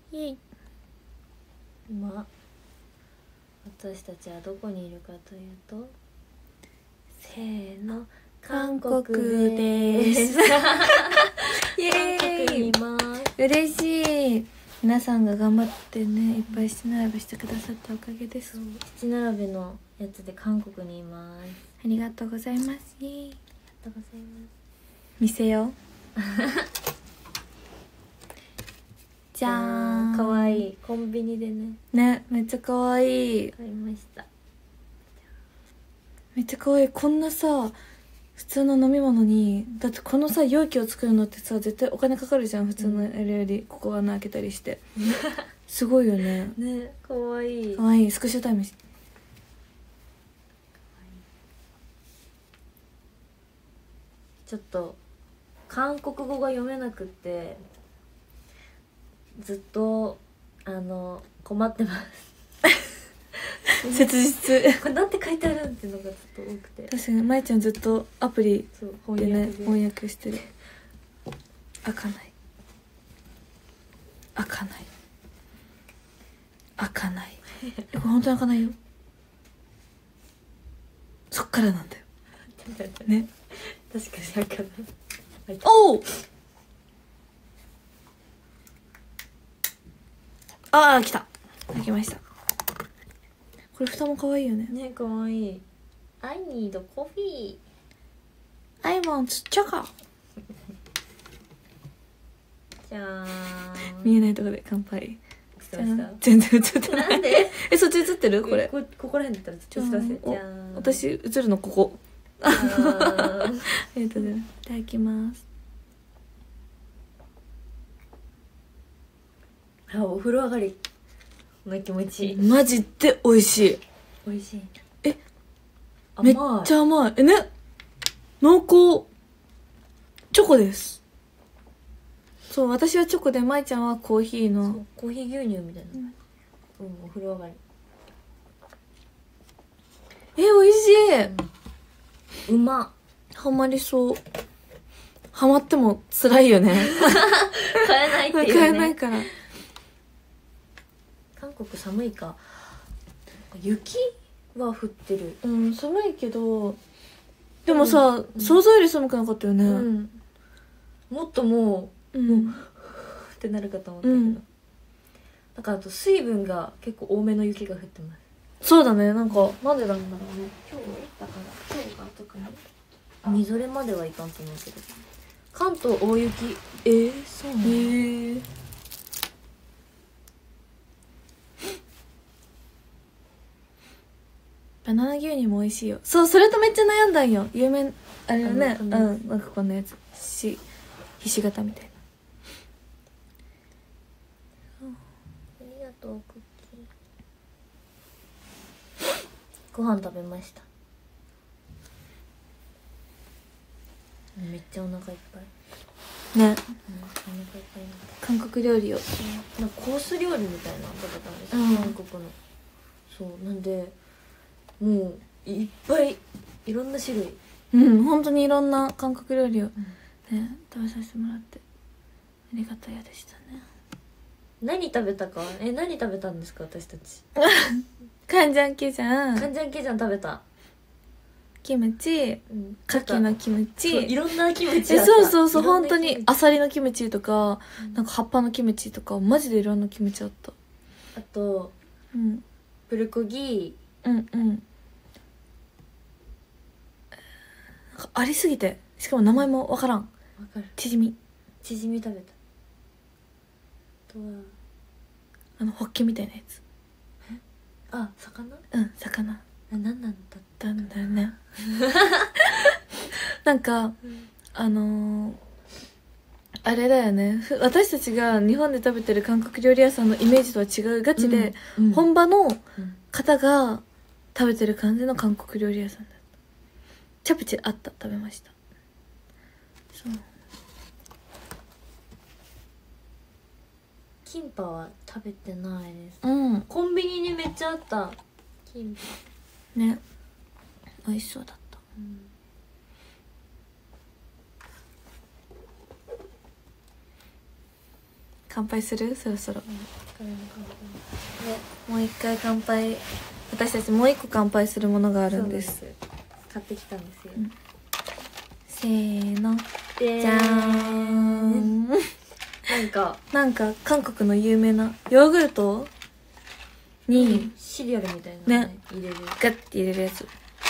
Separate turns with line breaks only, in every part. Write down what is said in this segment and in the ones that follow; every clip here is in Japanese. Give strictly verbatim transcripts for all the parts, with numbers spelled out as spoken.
イエイ。今私たちはどこにいるかというと、せーの、韓国です。
イエーイ。
韓国にいます。
嬉しい。皆さんが頑張ってね、いっぱい七並べしてくださったおかげです。
七並べのやつで韓国にいます。
ありがとうございます。イエーイ。
ありがとうございます。
見せよう。じゃーん。
かわいい。コンビニでね。
ね、めっちゃかわいい。
買いました。
めっちゃかわいい。こんなさ、普通の飲み物に、だってこのさ、容器を作るのってさ、絶対お金かかるじゃん、普通のやるより。ここ穴開けたりして。すごいよね。
ね、かわいい。
かわいい。スクショタイムし。
ちょっと韓国語が読めなくってずっとあの困ってます。
切実。
これなんて書いてあるんっていうのがちょっと多くて。
確かにまいちゃんずっとアプリ
そう
でね
翻訳で
翻訳してる。開かない開かない開かない。え、これ本当に開かないよ。そっからなんだよね。
確かに開かない。
おお。ああ来た。開きました。これ蓋も可愛いよね。
ね、かわいい。I need coffee.
I want chocolate.
じゃーん。
見えないところで乾杯。
してました。
全然映ってない。
なんで？
え、そっち映ってる？これ。
こここら辺だったらちょっとすいません。じゃーん。
私映るのここ。
あー
ありがとうございます。いただきます。
あ、お風呂上がりの気持ちいい。
マジで美味しい。
美味しい。
え、
甘い。
めっちゃ甘い。えね、濃厚。チョコです。そう、私はチョコで、まいちゃんはコーヒーの。
コーヒー牛乳みたいな。うん、お風呂上がり。
え、美味しい。
うん、うまっ。
ハマりそう。ハマっても辛いよね。
買えないっていうね。
買えないから。
韓国寒いか。雪は降ってる。
うん、寒いけど、でもさ、
うん、
想像より寒くなかったよね。
うん。もっともう、
うん、
もうってなるかと思ったけど。うん、なんかあと水分が結構多めの雪が降ってます。
そうだね、なんか、
なんでなんだろうね。今日だから今日が特にみぞれまではいかんと思うけど、関東大雪。えー、そうなの？
へー。バナナ牛乳も美味しいよ。そう、それとめっちゃ悩んだんよ。有名、あれね、うん、なんかこんなやつ。し、ひし形みたいな。
ありがとう、クッキー。ご飯食べました。めっちゃお腹いっぱい。
ね、うん、
お腹いっぱい
韓国料理を、
なんかコース料理みたいなの食べたんですよ、
うん、韓
国の。そうなんでもういっぱいいろんな種類、
うん、本当にいろんな韓国料理を、ね、食べさせてもらってありがたやでしたね。
何食べたか。え、何食べたんですか私たち。
カンジャンケジャン、
カンジャンケジャン食べた。
キムチ、
うん、
カキのキムチ、
いろんなキムチ
え、
あった。
そうそうそう、本当にア
あ
サリのキムチとか、うん、なんか葉っぱのキムチとか、マジでいろんなキムチあった。
あと、
うん、
プルコギ。
うんうん。なんかありすぎて、しかも名前もわからん。わ
かる。
チヂミ。
チヂミ食べた。あとは
あのホッケみたいなやつ。
あ、魚？
うん、魚。
あ、何なんだ
ったんだよね。なんか、うん、あのー、あれだよね。私たちが日本で食べてる韓国料理屋さんのイメージとは違うガチで、うんうん、本場の方が食べてる感じの韓国料理屋さんだった。チャプチェあった。食べました。そう。
キンパは食べてないです。
うん。
コンビニにめっちゃあった。キンパ。
ね。美味しそうだった。うん、 乾杯する？そろそろ。
うん、
でもう一回乾杯。私たちもう一個乾杯するものがあるんです。
買ってきたんですよ、うん、
せーの
で
じゃーん
なんか
なんか韓国の有名なヨーグルトに、うん、
シリアルみたいなの、ねね、入れる
ガッて入れるやつ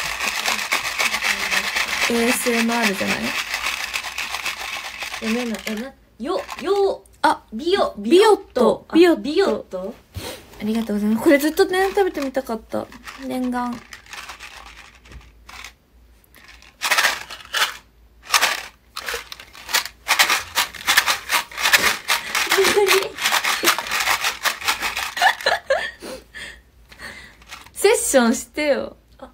エーエスエムアール じゃない？
読めない。えなよよ
あ
ビオ
ビオット
ビオビオット
ありがとうございます。これずっとね食べてみたかった。念願。セッションしてよ。あ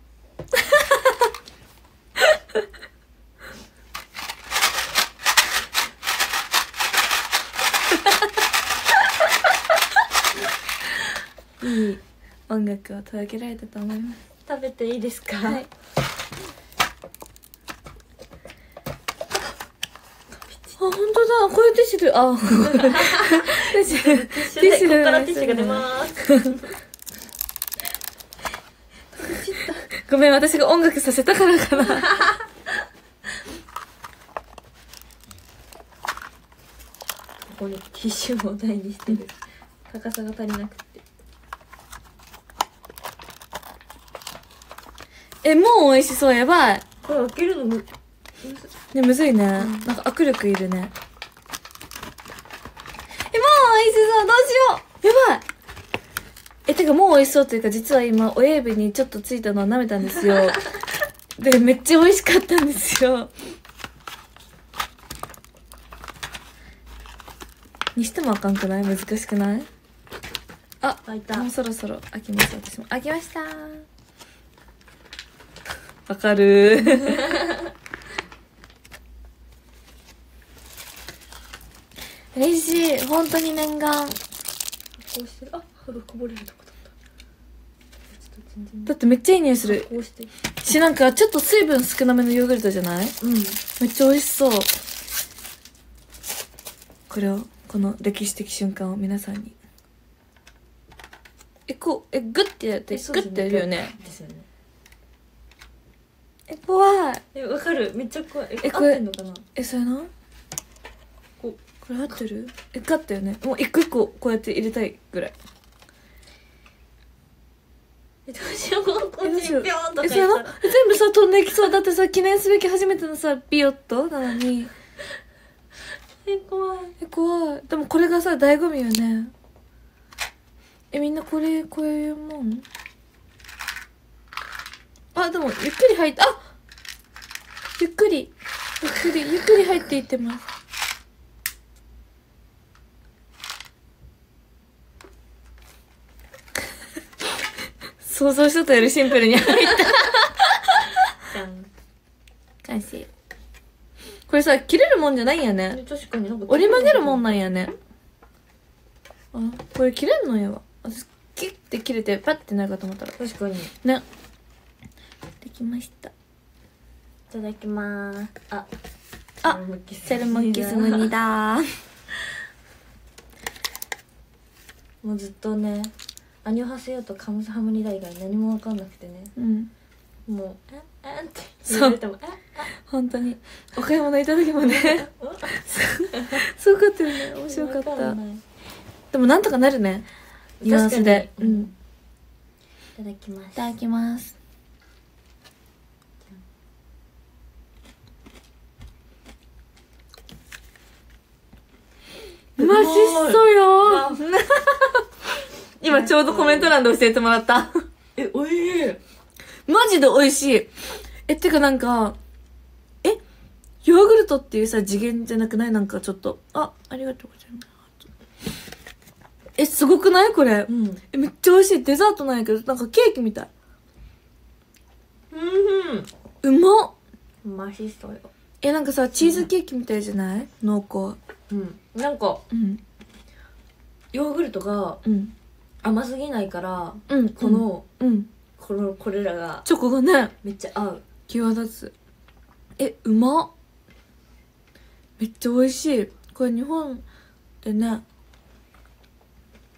いい音楽を届けられたと思います。
食べていいですか？
はい。あ、本当だ。これティッシュで、あ、ティッシュ、ティッシュ、
ここからティッシュが出ます。
ごめん、私が音楽させたからかな。こ
こにティッシュを台にしてる。高さが足りなくて。
え、もう美味しそう。やばい。
これ開けるのむ、
ね、むずいね。うん、なんか握力いるね。え、もう美味しそう。どうしよう。やばい。え、てかもう美味しそうっていうか、実は今、親指にちょっとついたのを舐めたんですよ。で、めっちゃ美味しかったんですよ。にしてもあかんくない？難しくない？あ、
開いた。
もうそろそろ開きます。私も開きました。わかるー。嬉しい。本当に念願。
こうしてる。あ、こぼれるとこだった。
だってめっちゃいい匂いする。
こうして
し、なんかちょっと水分少なめのヨーグルトじゃない？
うん。
めっちゃ美味しそう。これを、この歴史的瞬間を皆さんに。え、こう、え、グッてやって、グッてやるよね。
ですよね。
え、怖い。
え、わかる。めっちゃ怖い。え、
え、
これ合ってんのかな？
え、それな？
こう。
これ合ってる？え、合ったよね。もう一個一個こうやって入れたいぐらい。
え、どうしよう。こっちにピョーンとか
え、それな？全部さ、飛んでいきそう。だってさ、記念すべき初めてのさ、ビオットなのに。
え、怖い。
え、怖い。でもこれがさ、醍醐味よね。え、みんなこれ、こういうもん？あ、でも、ゆっくり入って、あ！ゆっくり、ゆっくり、ゆっくり入っていってます。想像しとったよりシンプルに入った。
じゃん。
完成。これさ、切れるもんじゃないんやね。
確かになんか
折り曲げるもんなんやね。あ、これ切れんのやわ。私、キュッて切れて、パッてなるかと思ったら。
確かに。
ね。できました。
いただきまーす。あ、
あ、セルモッキスムニだー。
もうずっとね、アニョハセヨとカムサハムニダ以外何も分かんなくてね。
うん。
もう、ええって言われても、え
本当に。お買い物いた時もね。すごかったよね。面白かった。でもなんとかなるね。ニュアンスで。うん。
いただきます。
いただきます。マジっそよー。今ちょうどコメント欄で教えてもらった。
え、おいしい。
マジで美味しい。え、ってかなんか、えヨーグルトっていうさ、次元じゃなくない？なんかちょっと。あ、ありがとうございます。え、すごくないこれ。
うん。
え、めっちゃ美味しい。デザートなんやけど、なんかケーキみたい。
うん。
うまっ。
マジそうよ。
え、なんかさ、チーズケーキみたいじゃない？濃厚。
うん。なんか、
うん。
ヨーグルトが、うん。甘すぎないから、
うん。
この、
うん。
この、これらが、
チョコがね、
めっちゃ合う。
際立つ。え、うまっ。めっちゃ美味しい。これ日本でね、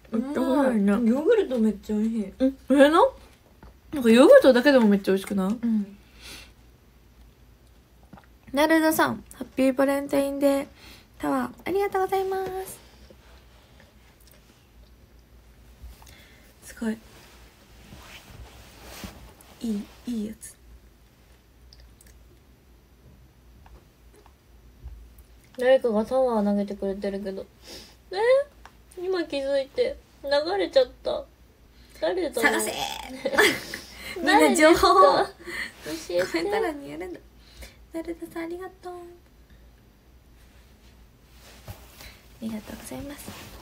めっちゃ美味しいね。
ヨーグルトめっちゃ美味しい。
うんええのなんかヨーグルトだけでもめっちゃ美味しくない？
うん
なるださん、ハッピーバレンタインデータワー、ありがとうございます。すごい。いい、いいやつ。
誰かがタワー投げてくれてるけど。えー、今気づいて。流れちゃった。誰だろう。
探せみんな情報を
教え
コメント
て。
欄にやるの。なるださん、ありがとう。ありがとうございます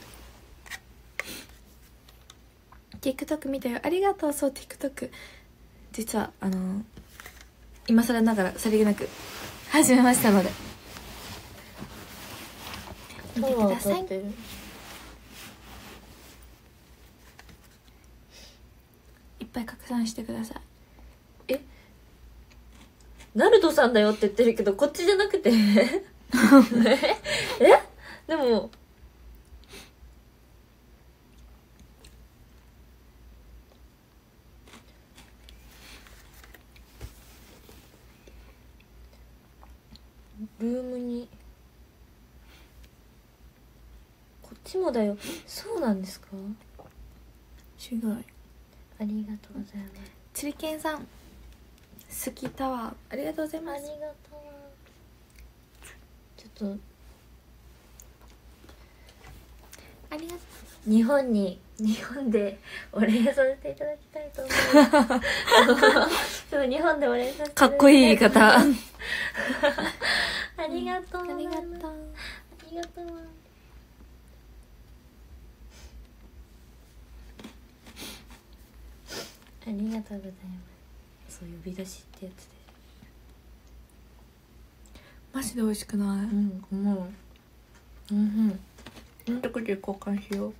。TikTok 見たよ。ありがとう。そう、TikTok。実は、あのー、今更ながら、さりげなく、始めましたので。見てください。いっぱい拡散してください。
えナルトさんだよって言ってるけど、こっちじゃなくてえでもルームにこっちもだよ。そうなんですか？
すごい。
ありがとうございます。
ちりけんさん、好きタワー、ありがとうございます。
ありがとう。ちょっと
ありがとう。
日本に日本でお礼させていただきたいと思いますちょっと日本でお礼させていただきたい。
かっこいい言い方。
ありがとう。
ありがとう。
ありがとう。ありがとうございます。そう、呼び出しってやつで。
マジで美味しくない？
うん思う。うんうん。
とこで交換しよ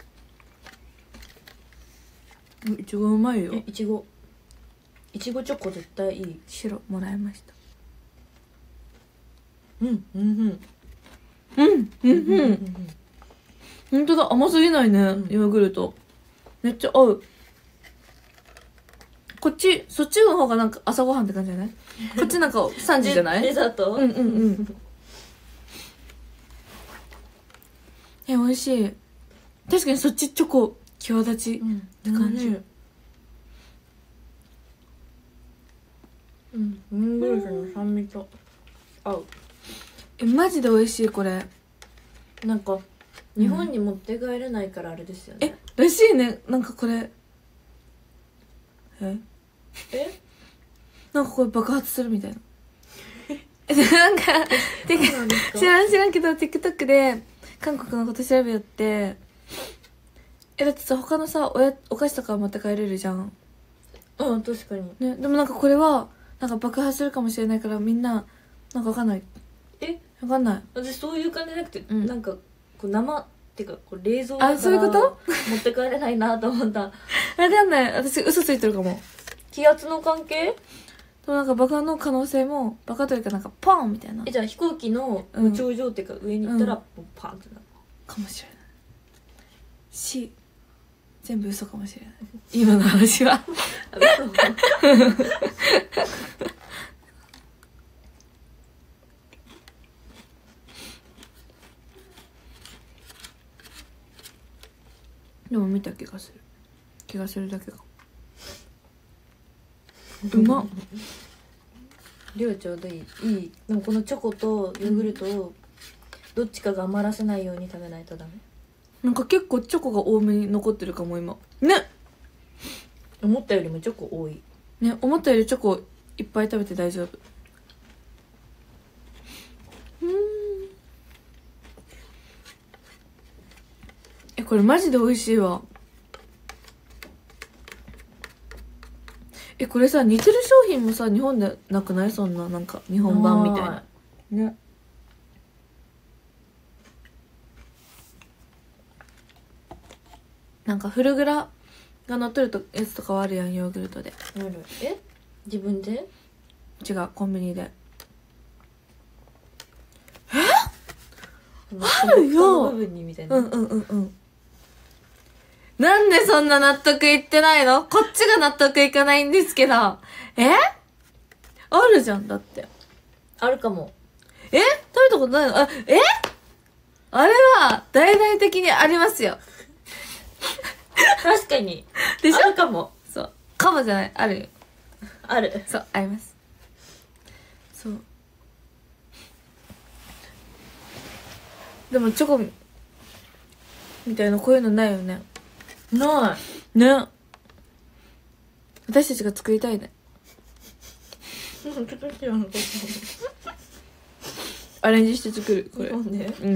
う。いちごうまいよ。
え、いちごいちごチョコ絶対いい。
白もらいました。
うんうんうん
うんうんうんほんとだ、甘すぎないね、
うん
ヨーグルトめっちゃ合う。こっち、そっちの方がなんか朝ごはんって感じじゃない？こっちなんかさんじじゃない？
デザート。
うんうんうんえ、美味しい。確かにそっちチョコ際立ちって感じ。
うん、ヨーグルトの酸味と合う。
え、マジで美味しいこれ。
なんか日本に持って帰れないからあれですよね。
え、らしいね。なんかこれえ
え
なんかこれ爆発するみたいなえ、なんかてか知らん知らんけど TikTok で韓国のこと調べよって、え、だってさ他のさおやお菓子とか持って帰れるじゃん。
うん、確かに。
ね、でもなんかこれはなんか爆発するかもしれないからみんななんかわかんない。
え、
わかんない。
私そういう感じじゃなくて、
うん
なんかこう生っていうかこう冷蔵だから
あ、そういうこと
持って帰れないなと思った。
わかんない。私嘘ついてるかも。
気圧の関係？
でもなんか爆破の可能性も、爆破というかなんかポンみたいな
え、じゃあ飛行機の
うん
頂上っていうか上に行ったら、
うん
もうパンってなる。
かもしれないし、全部嘘かもしれない今の話は
あ、嘘
でも見た気がする気がするだけかうまっ
量ちょうどいい。いい。でもこのチョコとヨーグルトをどっちかが余らせないように食べないとダメ。
なんか結構チョコが多めに残ってるかも今ね。
思ったよりもチョコ多い。
ね、思ったよりチョコいっぱい食べて大丈夫。うんえ、これマジで美味しいわ。え、これさ似てる商品もさ日本でなくない？そんななんか日本版みたいなね。なんかフルグラが乗ってるとやつとかはあるやん、ヨーグルトで。
ある。え、自分で？
違う、コンビニで。
あるよ。部分にみたいな。
うんうんうんうん。 なんでそんな納得いってないの？こっちが納得いかないんですけど。え？あるじゃん、だって。
あるかも。
え？食べたことないの？あ、え？あれは、大々的にありますよ。
確かに。
でしょ？
あるかも。
そう。かもじゃない。あるよ。
ある。
そう、あります。そう。でもチョコみたいなこういうのないよね。
な
ね。私たちが作りたいね。
い。
アレンジして作る、これ。
そうね。
うん。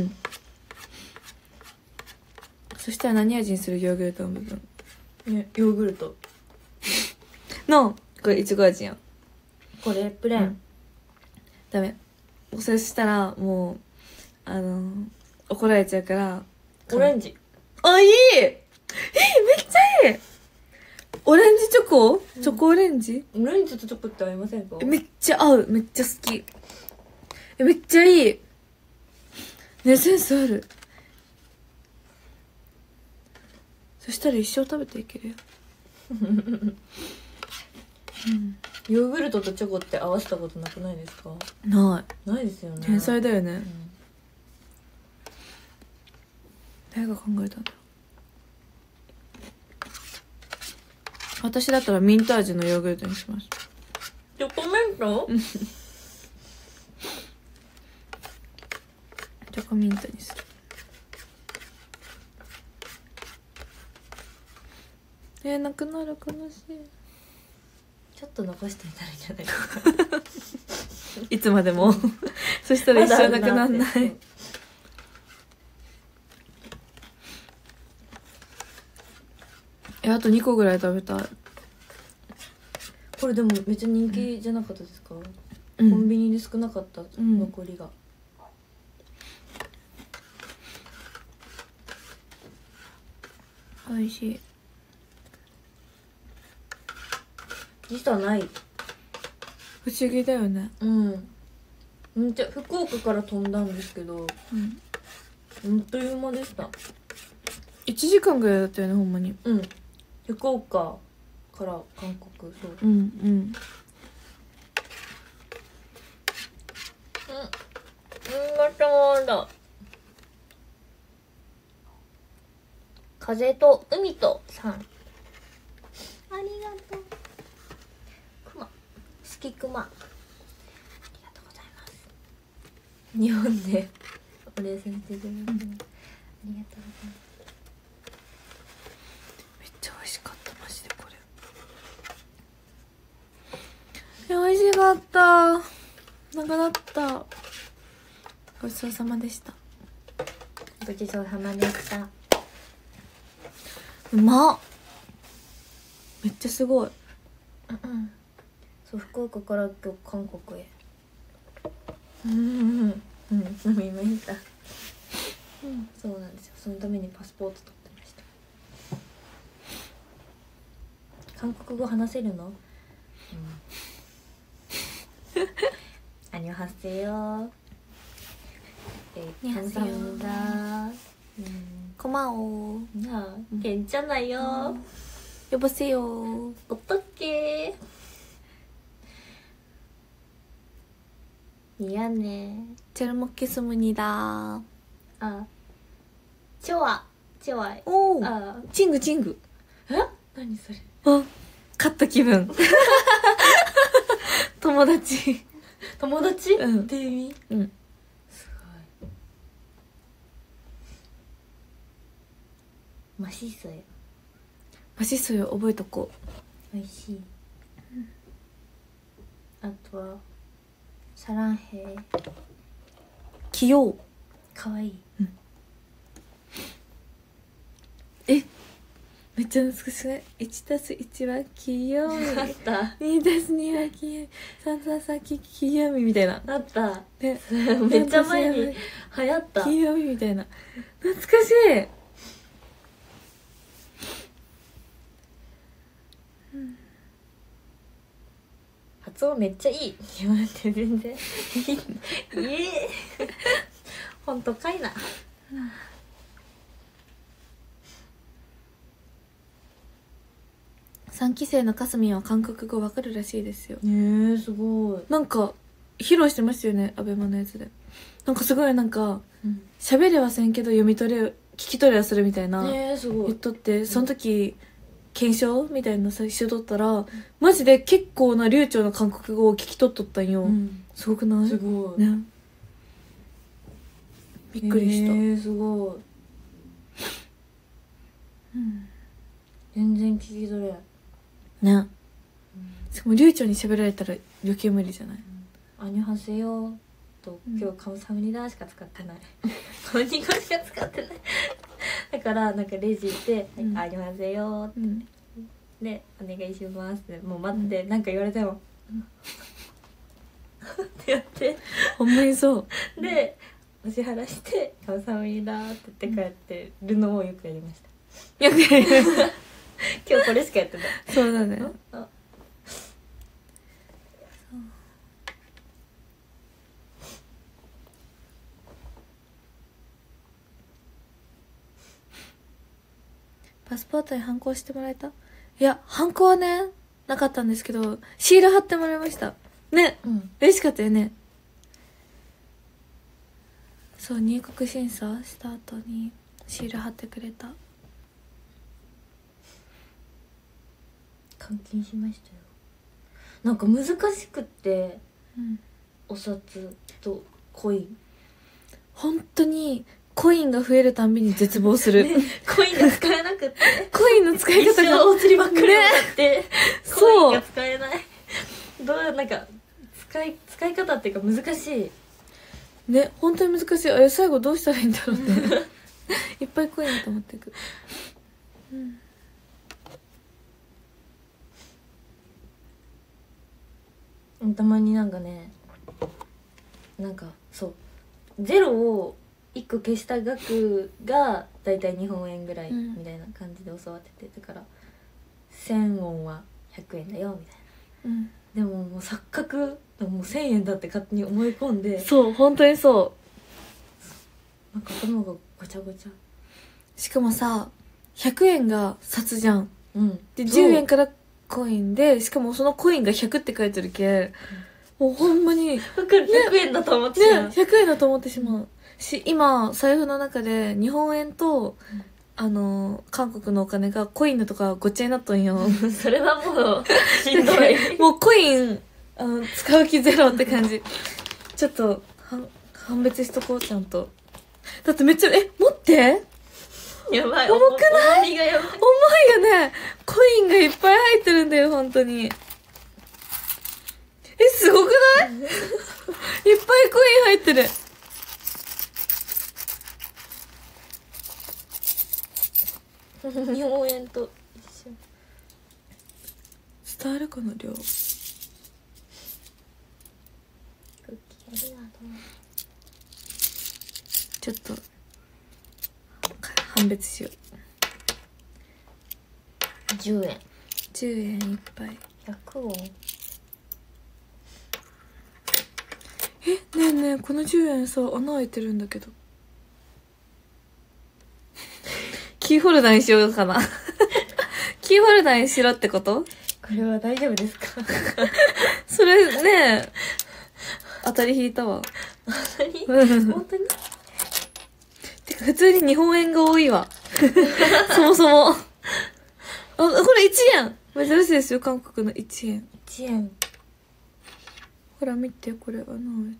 そしたら何味にする？ヨーグルトの部分。
ね、ヨーグルト。
の、これいちご味やん。
これ、プレーン。
うんダメ。そしたら、もう、あのー、怒られちゃうから。
オレンジ。
あ、いい！いい！めっちゃいい！オレンジチョコ、うん、チョコオレンジ
オレンジとチョコって合いませんか？
めっちゃ合う。めっちゃ好き。え、めっちゃいい。ね、センスある。そしたら一生食べていけるよ。うん、
ヨーグルトとチョコって合わせたことなくないですか？
ない。
ないですよね。
天才だよね。うん、誰が考えたんだろう。私だったらミント味のヨーグルトにします。
チョコミント？
チョコミントにする。えー、なくなる、悲しい。
ちょっと残してみたらいいんじゃないですか。
いつまでもそしたら一生なくなんない。え、あとにこぐらい食べたい。
これでもめっちゃ人気じゃなかったですか？
うん、
コンビニで少なかった、うん、残りが。
美味しい。
実はない。
不思議だよね。
うん。めっちゃ福岡から飛んだんですけど、うん。あっという間でした。
いちじかんぐらいだったよね、ほんまに。
うん。福岡から韓国、そう。
うんうん。うん。うん、
またまだ。風と海とさん。ありがとう。熊。好き熊。ありがとうございます。日本でお礼させていただきます。ありがとうございます。
めっちゃ美味しかった、マジでこれ。美味しかった。なくなった。ごちそうさまでした。
ごちそうさまでした。
うまっ。めっちゃすごい。
うん、そう、福岡から今日韓国へうんうんうん飲みました。うん、そうなんですよ。そのためにパスポート取ってました。韓国語話せるの？うん。アニョハセヨ。えー、감사합니다。
こまお
ー。なあ、괜찮아요。
呼ばせよ。
어떡해。미안해。
잘 먹겠습니다。
あ、좋아。좋아。
おお。
あ、
チングチング。
え？何それ？
あ、勝った気分。友達。
友達？
うん。
っていう意味？
うん。
すごい。マシソよ。
マシソよ、覚えとこ
う。美味しい。うん、あとはサランヘイ。
器用。
かわいい。
うん。え、めっちゃ懐かしくない？ いちたすいち は器用み。
あった。
にたすには器用。さんたすさん器用みみたいな。
あった。
ね、
めっちゃ前に流行った。
器用みみたいな。懐かしい。
うん、発音めっちゃいい。言われて全然いい。ほんとかいな。
さんき生のかすみんは韓国語わかるらしいですよ。
えー、すごい。
なんか披露してましたよね、アベマのやつで。なんかすごいなんか
うん
喋れはせんけど読み取れ聞き取れはするみたいな
えー、すごい。
言っとって、その時検証みたいなの最初取ったら、マジで結構な流暢な韓国語を聞き取っとったんよ、
うん、
すごくない？
すごい。
ね、びっくりした。
えー、すごい。
うん、
全然聞き取れない。
ね、
うん、
しかも流暢に喋られたら余計無理じゃない？
アニョハセヨと
うん
今日カムサムニダしか使ってない。カムニ語しか使ってない。だからなんかレジ行って「
うん
はい、アニョハセヨ」って
うん
で「お願いします」ってもう待ってなんか言われてもってやって
ほんまにそう
でお支払いして「カムサムニダ」って言って帰ってるのをよくやりました。
よくやる
今日これしかやってない。
そうだね。
あ
パスポートにハンコしてもらえた？いや、ハンコはねなかったんですけど、シール貼ってもらいましたね。
うん
嬉しかったよね。そう、入国審査した後にシール貼ってくれた。
換金しましたよ。なんか難しくって、
うん、
お札とコイン
本当にコインが増えるたんびに絶望する、
ね、コインが使えなくって
コインの使い
一生
方が
お釣りばっかりもらって、
ね、
コイン
そう
が使えないどうなんか使い使い方っていうか難しい
ね、本当に難しい。あれ最後どうしたらいいんだろうねいっぱいコインだと思っていく、
うん、たまになんかねなんかそうゼロをいっこ消した額がだいたい日本円ぐらい
うん
みたいな感じで教わってて、だからせんウォンはひゃくえんだよみたいな。
うん、
でももう錯覚もうせんえんだって勝手に思い込んで
そう本当にそ
なんか頭がごちゃごちゃ。
う。しかもさひゃくえんが札じゃん。
うん
でじゅうえんからコインで、しかもそのコインがひゃくって書いてるけ、もうほんまにね、
わかる、ひゃくえんだと思ってしまう、
ひゃくえんだと思ってしまうし、今財布の中で日本円と、うん、あの韓国のお金がコインのとかごっちゃになっとんよ
それはもうしんどい
もうコインあの使う気ゼロって感じちょっとは判別しとこうちゃんと。だってめっちゃえ持って
やばい、
重くない？
重みがやばい。
重いよね。コインがいっぱい入ってるんだよ本当に。え、すごくないいっぱいコイン入ってる。
日本円と一緒。
伝わるかな量。
クッキーありがとう。
ちょっと判別しよう。
じゅうえん
じゅうえんいっぱい。
ひゃくウォン。
え、ねえねえ、このじゅうえんさ穴開いてるんだけどキーホルダーにしようかなキーホルダーにしろってこと？
これは大丈夫ですか？
それね当たり引いたわ。
本当に？本当に？
てか普通に日本円が多いわそもそもあ、これいちえん珍しいですよ、韓国のいちえん。い
ちえん。
ほら見て、これ穴開いてる。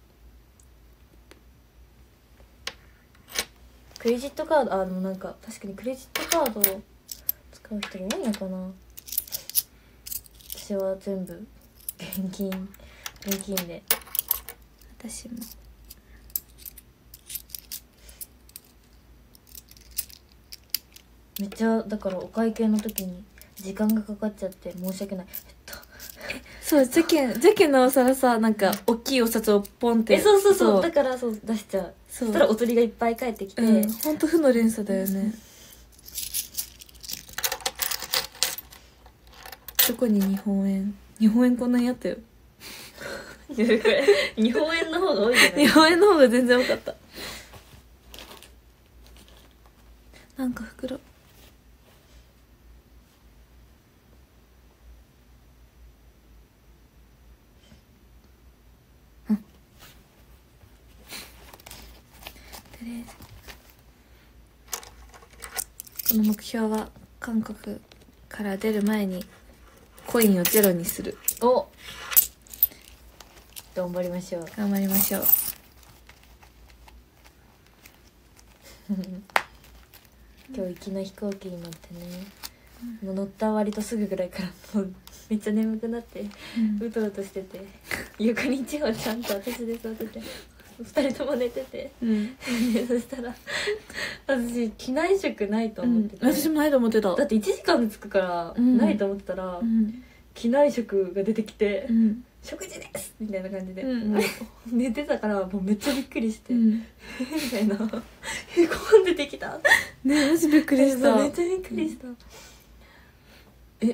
クレジットカード、あ、でもなんか確かにクレジットカードを使う人いないのかな。私は全部現金現金で。
私も
めっちゃだからお会計の時に時間がかかっちゃって申し訳ない。えっと
そう、じゃけんじゃけんなおさらさ、なんか大きいお札をポンって、
え、そうそうそうだからそう出しちゃう。
そ
そしたらお釣りがいっぱい返ってきて、
うん、ほんと負の連鎖だよね。どこに日本円日本円こんなにあったよ
日本円の方が多いじゃない？
日本円の方が全然多かった。なんか袋ね。この目標は韓国から出る前にコインをゼロにする。
お、頑張りましょう。
頑張りましょう。
今日行きの飛行機に乗ってね、うん、もう乗った割とすぐぐらいからもうめっちゃ眠くなって、うん、うとうとしてて、横に千穂ちゃんと私で座っててふたりとも寝てて、うん、そしたら私機内食ないと思ってて、
うん、私もないと思ってた。
だっていちじかんで着くから、うん、ないと思ってたら、うん、機内食が出てきて、うん、食事ですみたいな感じで、うん、もう寝てたからもうめっちゃびっくりして、うん、みたいなへこんでてきた
ね、マジびっくりした。
めっちゃびっくりした、うん、え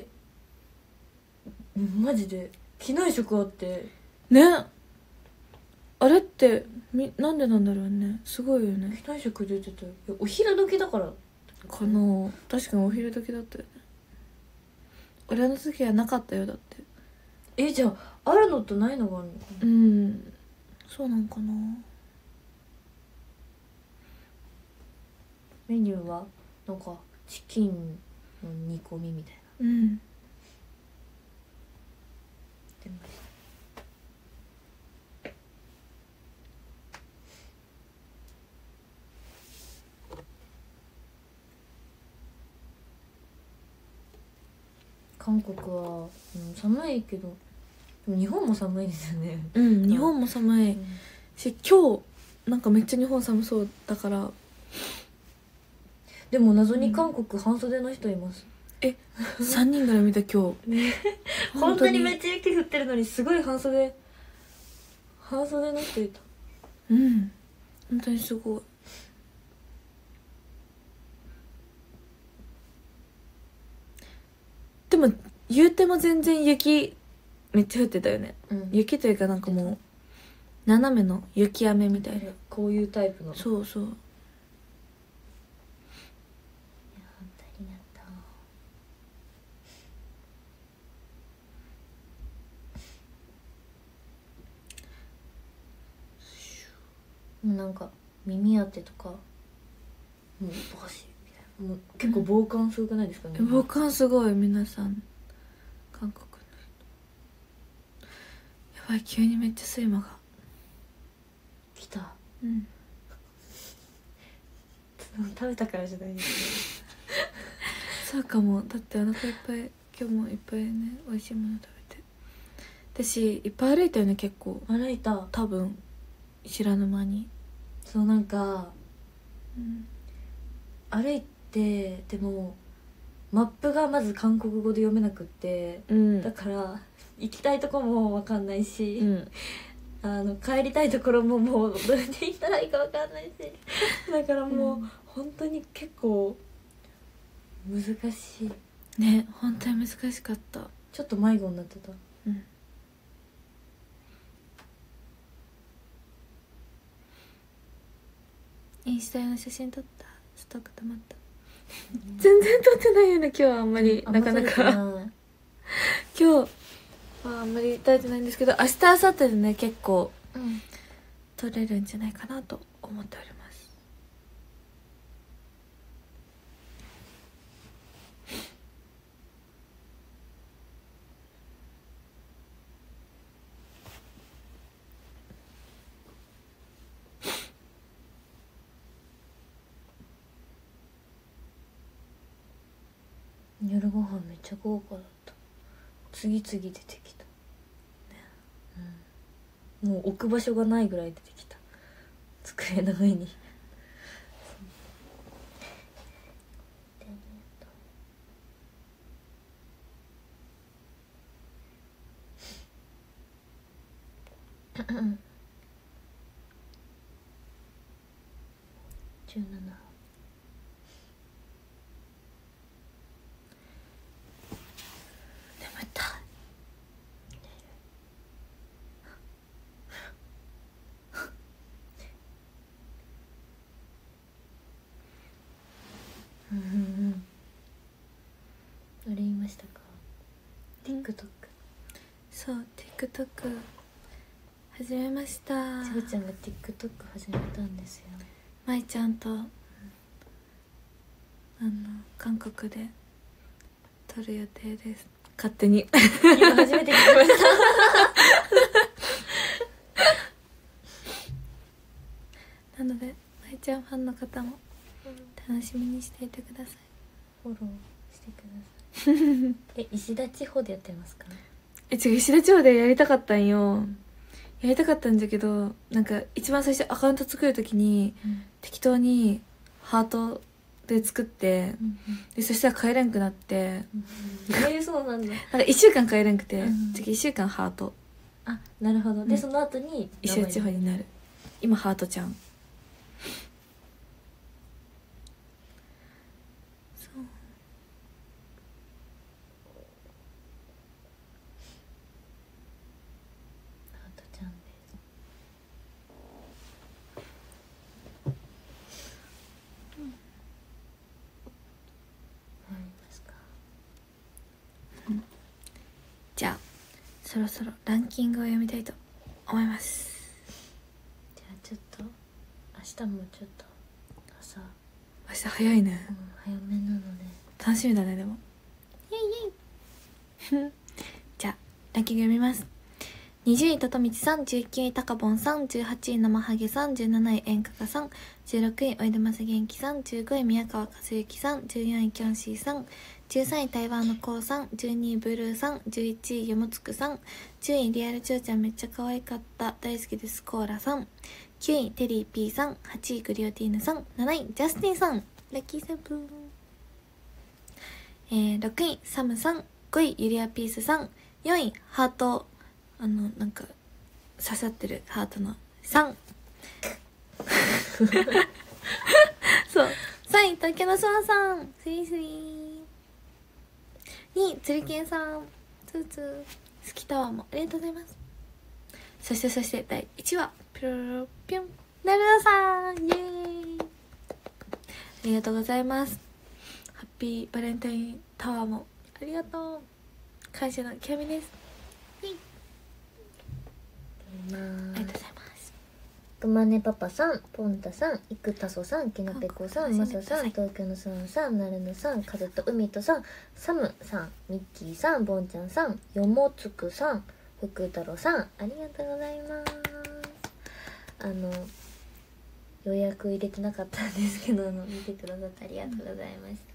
マジで機内食あって
ね、あれってみなんでなんだろうね。すごいよね。
機内食出てたよ。お昼時だから
かな。確かにお昼時だったよね。俺の時はなかったよ。だって
え、じゃああるのとないのがあるの？
うん、そうなんかな。
メニューはなんかチキンの煮込みみたいな。
うん。
出ました。韓国は、うん、寒いけど、でも日本も寒いですよね。
うん、日本も寒い、うん、し今日なんかめっちゃ日本寒そうだから。
でも謎に韓国半袖の人います。
え、さんにんぐらい見た今日。ね、
本当にめっちゃ雪降ってるのにすごい半袖半袖の人いた。
うん、本当にすごい。でも言うても全然雪めっちゃ降ってたよね、うん、雪というかなんかもう斜めの雪雨みたいな、
こういうタイプの。
そうそう。いや
ありがとう。なんか耳当てとかもうバシみたいな、もう結構防寒すごくないですかね。
防寒すごい。皆さん韓国の人やばい、急にめっちゃ睡魔が
来た。
うん。
食べたからじゃないですか。
そうかも。だってお腹いっぱい、今日もいっぱいね美味しいもの食べて。私いっぱい歩いたよね。結構
歩いた。
多分知らぬ間に。
そう、なんか、
うん、
歩いてでもマップがまず韓国語で読めなくって、うん、だから行きたいとこも分かんないし、うん、あの帰りたいところももうどうやって行ったらいいか分かんないしだからもう、うん、本当に結構難しい
ね。本当に難しかった。
ちょっと迷子になってた。うん。
インスタ用の写真撮った？ストック溜まった？全然撮ってないよね今日は。あんまり、うん、なかなか今日はあんまり撮れてないんですけど、明日明後日でね結構、うん、撮れるんじゃないかなと思っております。
夜ご飯めっちゃ豪華だった。次々出てきた、ね、うん、もう置く場所がないぐらい出てきた、机の上に。じゅうなな。うんうん、あれ言いましたか？ TikTok。
そう TikTok 始めました。
ちごちゃんが TikTok 始めたんですよ。
舞ちゃんとあの韓国で撮る予定です。勝手に
今初めて聞きました
なので舞ちゃんファンの方も楽しみにしていてください。
フォローしてくださいえ石田地方でやってますか？
え違う、石田町でやりたかったんよ、うん、やりたかったんだけど、なんか一番最初アカウント作るときに、うん、適当にハートで作って、うん、でそしたら帰れんくなって、
うん、えー、そうなんだ。
なんかいっしゅうかん帰れんくて、うん、次いっしゅうかんハート。
あ、なるほど。で、うん、その後に
石田地方になる。今ハートちゃん。そう
ハートちゃんです。うん、ありますか。
うん、じゃあそろそろランキングを読みたいと思います。
じゃあちょっと明日もちょっと朝
明日早いね、
うん、早めなので
楽しみだね。でもイエイイエイじゃあランキング読みます。にじゅういととみちさん、じゅうきゅういたかぼんさん、じゅうはちいなまはげさん、じゅうなない演歌歌さん、じゅうろくいおいでまさげんきさん、じゅうごい宮川和幸さん、じゅうよんいキョンシーさん、じゅうさんい台湾のこうさん、じゅうにいブルーさん、じゅういちいよもつくさん、じゅういリアルちょうちゃんめっちゃ可愛かった大好きですコーラさん、きゅういテリー P さん、はちいグリオティーヌさん、なないジャスティンさん、ラッキーセブン、えー、ろくいサムさん、ごいユリアピースさん、よんいハート、あのなんか刺さってるハートのさんそうさんい竹のそらさん、スリスリー、にいつりけんさん、ツーツー、スキタワーもありがとうございます。そしてそしてだいいちいはピロロロピョンなるなさん、イエーイ、ありがとうございます。ハッピーバレンタインタワーもありがとう、感謝の極みです。
ありがとうございます。
く
まねパパさん、ポンタさん、いくたそさん、きなぺこさん、まささん、東京のさんさん、なるのさん、風と海とさん、サムさん、ミッキーさん、ボンちゃんさん、よもつくさん、福太郎さん、ありがとうございます。あの予約入れてなかったんですけど、あの見てくださってありがとうございました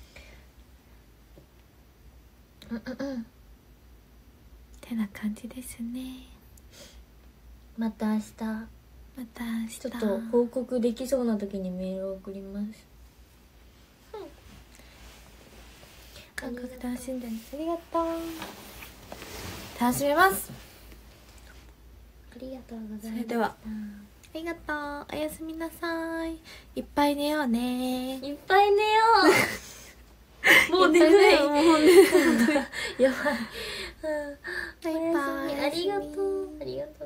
。うんうんうん。
てな感じですね。
また明日。
また明日
ちょっと報告できそうな時にメールを送ります。うん。
韓国楽しんでね。ありがとう。楽しみます。
ありがとうございます。
それではありがとう。おやすみなさい。いっぱい寝ようね。
いっぱい寝よう。もう寝ない。もう寝ない。やばい。
バイバイ。
ありがとう。ありがとう。